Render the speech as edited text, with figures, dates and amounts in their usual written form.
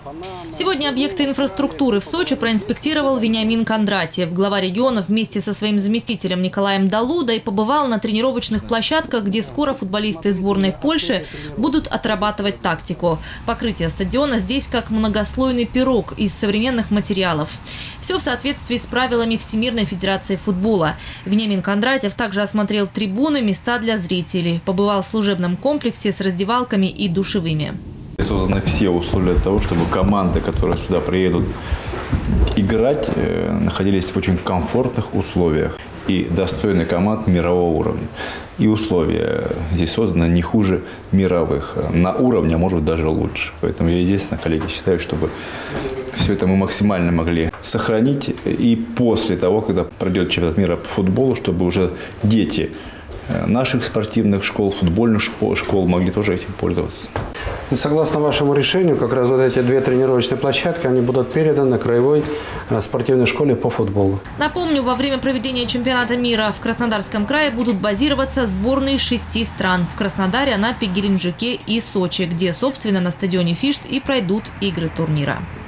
Сегодня объекты инфраструктуры в Сочи проинспектировал Вениамин Кондратьев. Глава региона вместе со своим заместителем Николаем Далудой побывал на тренировочных площадках, где скоро футболисты сборной Польши будут отрабатывать тактику. Покрытие стадиона здесь как многослойный пирог из современных материалов. Все в соответствии с правилами Всемирной Федерации футбола. Вениамин Кондратьев также осмотрел трибуны, места для зрителей. Побывал в служебном комплексе с раздевалками и душевыми. Созданы все условия для того, чтобы команды, которые сюда приедут играть, находились в очень комфортных условиях и достойны команд мирового уровня. И условия здесь созданы не хуже мировых, на уровне, а может быть даже лучше. Поэтому я, естественно, коллеги, считаю, чтобы все это мы максимально могли сохранить и после того, когда пройдет чемпионат мира по футболу, чтобы уже дети наших спортивных школ, футбольных школ могли тоже этим пользоваться. И согласно вашему решению, как раз вот эти две тренировочные площадки, они будут переданы краевой спортивной школе по футболу. Напомню, во время проведения чемпионата мира в Краснодарском крае будут базироваться сборные 6 стран. В Краснодаре, Анапе, Геленджике и Сочи, где, собственно, на стадионе «Фишт» и пройдут игры турнира.